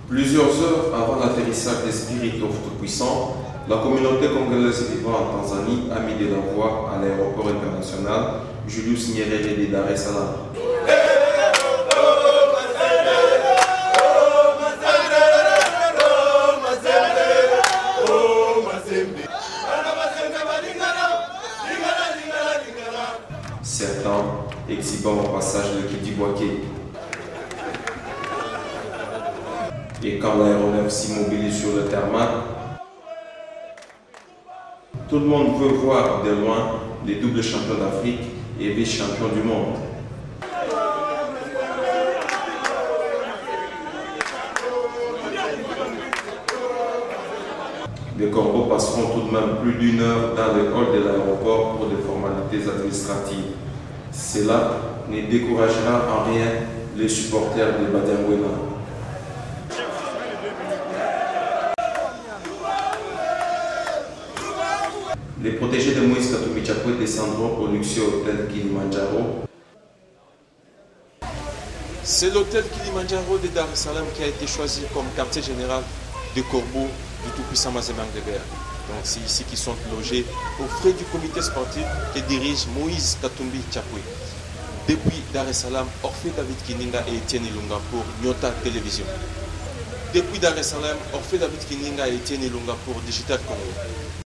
Plusieurs heures avant l'atterrissage des Spirit of Tout-Puissant, la communauté congolaise vivant en Tanzanie a mis de la voix à l'aéroport international Julius Nyerere de Dar es Salaam. Certains exhibant au passage le Kidibwake. Et quand l'aéronef s'immobilise sur le tarmac, tout le monde veut voir de loin les doubles champions d'Afrique et vice-champions du monde. Les corbeaux passeront tout de même plus d'1 heure dans le hall de l'aéroport pour des formalités administratives. Cela ne découragera en rien les supporters de Badiangwena. Les protégés de Moïse Katumbi Chapwe descendront au luxueux hôtel Kilimanjaro. C'est l'hôtel Kilimanjaro de Dar es Salaam qui a été choisi comme quartier général de corbeaux du tout-puissant Mazembe Ngleber. Donc c'est ici qu'ils sont logés aux frais du comité sportif que dirige Moïse Katumbi Chapwe. Depuis Dar es Salaam, Orphée David Kininga et Etienne Ilunga pour Nyota Télévision. Depuis Dar es Salaam, Orphée David Kininga et Etienne Ilunga pour Digital Congo.